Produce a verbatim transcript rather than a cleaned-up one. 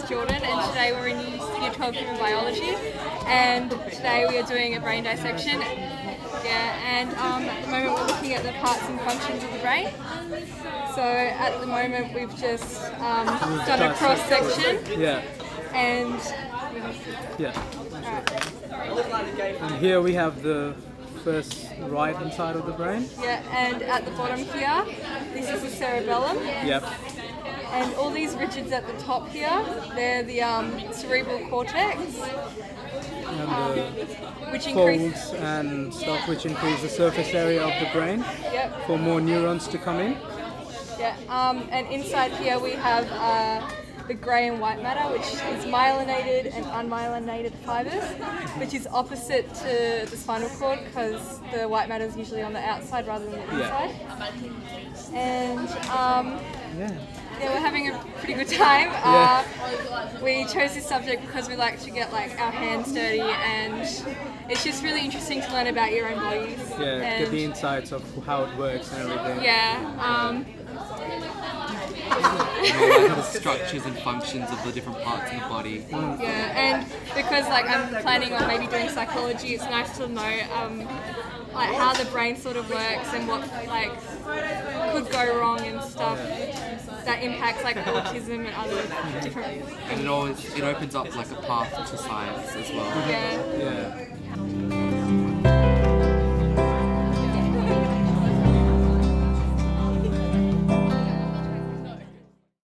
Jordan, and today we're in Year twelve Human Biology, and today we are doing a brain dissection. Yeah, and um, at the moment we're looking at the parts and functions of the brain. So at the moment we've just um, done a cross section. Yeah. And yeah. Right. And here we have the first right hand side of the brain. Yeah, and at the bottom here, this is the cerebellum. Yep. And all these rigids at the top here, they're the um, cerebral cortex. And um, the which folds increase and stuff which increase the surface area of the brain. Yep. For more neurons to come in. Yeah, um, and inside here we have uh, the grey and white matter, which is myelinated and unmyelinated fibres, which is opposite to the spinal cord because the white matter is usually on the outside rather than the inside. Yeah. And um, yeah. yeah, we're having a pretty good time. Yeah. Uh, we chose this subject because we like to get like our hands dirty, and it's just really interesting to learn about your own bodies. Yeah, and get the insights of how it works and everything. Yeah. Um, the structures and functions of the different parts in the body. Yeah, and because like I'm planning on maybe doing psychology, it's nice to know um, like how the brain sort of works and what like could go wrong and stuff that impacts like autism and other different things. And it always it opens up like a path to science as well. Yeah. Yeah.